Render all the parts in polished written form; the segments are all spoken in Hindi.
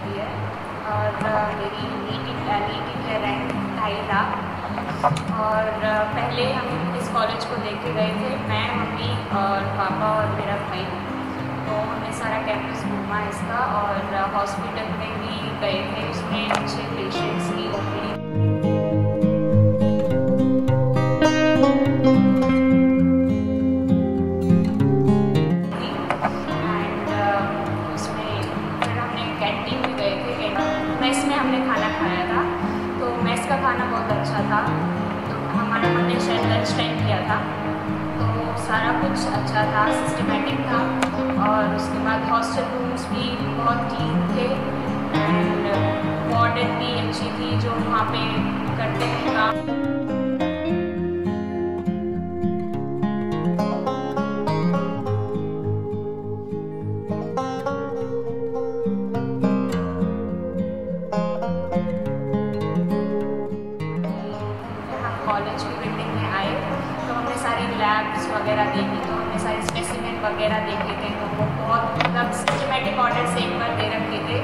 करती है और मेरी नीट है रैंक 2.5 लाख। और पहले हम इस कॉलेज को देख के गए थे, मैं, मम्मी और पापा और मेरा भाई। तो हमने सारा कैंपस घूमा इसका और हॉस्पिटल में भी गए थे, उसमें अच्छे पेशेंट्स की ओपीडी एंड उसमें फिर हमने कैंटीन में गए थे। मेस में हमने खाना खाया था, तो मेस का खाना बहुत अच्छा था। तो हमने शायद लंच टाइम किया था, तो सारा कुछ अच्छा था, सिस्टमेटिक था। और उसके बाद हॉस्टल रूम्स भी बहुत क्लीन थे एंड वार्डन भी अच्छी थी जो वहाँ पे करते हैं काम। कॉलेज की बिल्डिंग में आए तो हमने सारी लैब्स वगैरह देखी, तो हमने सारे स्पेसिमेन वगैरह देखे थे। तो वो बहुत मतलब सिस्टमेटिक ऑर्डर से एक बार दे रखे थे।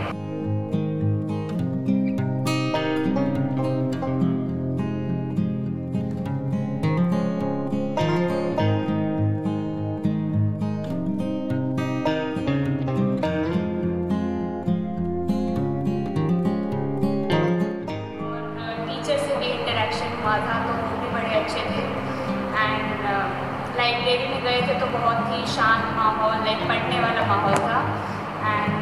और टीचर से भी इंटरेक्शन हुआ था, तो वो भी बड़े अच्छे थे। एंड लाइब्रेरी में गए थे तो बहुत ही शांत माहौल, लाइक पढ़ने वाला माहौल था। एंड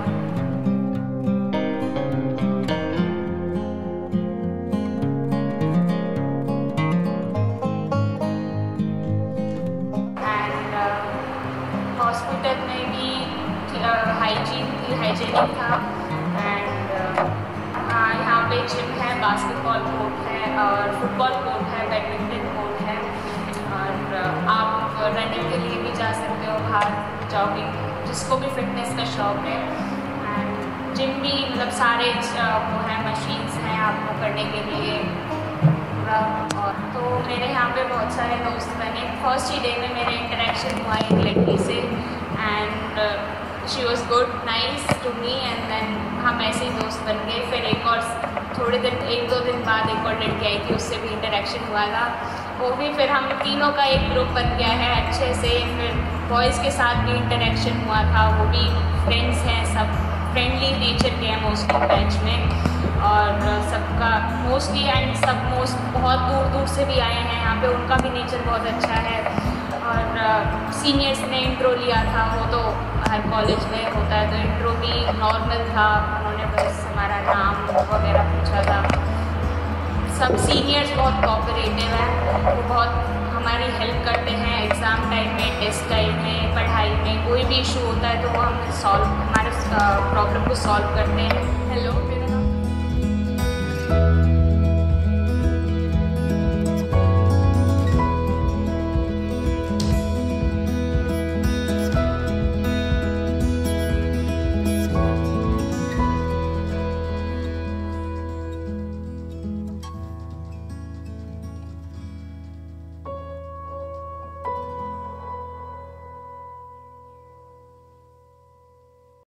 हॉस्पिटल में भी हाइजीनिक था। एंड यहाँ पे जिम है, बास्केटबॉल कोर्ट है और फुटबॉल कोर्ट है, बैडमिंटन कोर्ट है। और आप रनिंग के लिए भी जा सकते हो, बाहर जॉगिंग, जिसको भी फिटनेस का शौक है। एंड जिम भी मतलब सारे वो है, मशीन्स हैं आपको करने के लिए पूरा। और तो मेरे यहाँ पे बहुत सारे दोस्त बने। फर्स्ट ही डे में मेरा इंटरेक्शन हुआ एक लड़की से and she was good, nice to me. And then हम ऐसे ही दोस्त बन गए। फिर एक और थोड़े दिन, 1-2 दिन बाद एक और लड़की आई थी, उससे भी इंटरेक्शन हुआ था। वो भी फिर हम तीनों का एक ग्रुप बन गया है अच्छे से। फिर बॉयज़ के साथ भी इंटरेक्शन हुआ था, वो भी फ्रेंड्स हैं, सब फ्रेंडली नेचर के हैं मोस्टली बैच में। और सबका मोस्टली बहुत दूर दूर से भी आए हैं यहाँ पे, उनका भी नेचर बहुत अच्छा है। और सीनियर्स ने इंट्रो लिया था, वो तो हर कॉलेज में होता है, तो इंट्रो भी नॉर्मल था। उन्होंने बस हमारा नाम वगैरह पूछा था। सब सीनियर्स बहुत कोऑपरेटिव हैं, वो बहुत हमारी हेल्प करते हैं एग्ज़ाम टाइम में, टेस्ट टाइम में, पढ़ाई में। कोई भी इशू होता है तो वो हमारे प्रॉब्लम को सॉल्व करते हैं। हेलो, मेरा नाम